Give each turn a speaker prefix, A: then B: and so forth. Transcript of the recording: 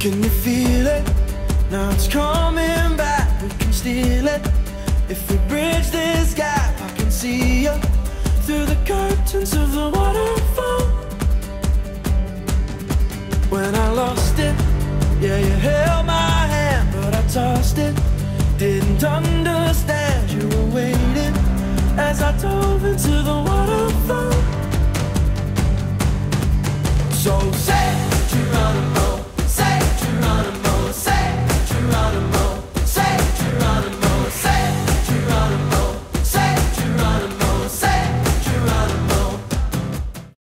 A: Can you feel it? Now it's coming back, we can steal it. If we bridge this gap, I can see you through the curtains of the waterfall. When I lost it, yeah, you held my hand, but I tossed it. Didn't understand you were waiting as I dove into the waterfall. So say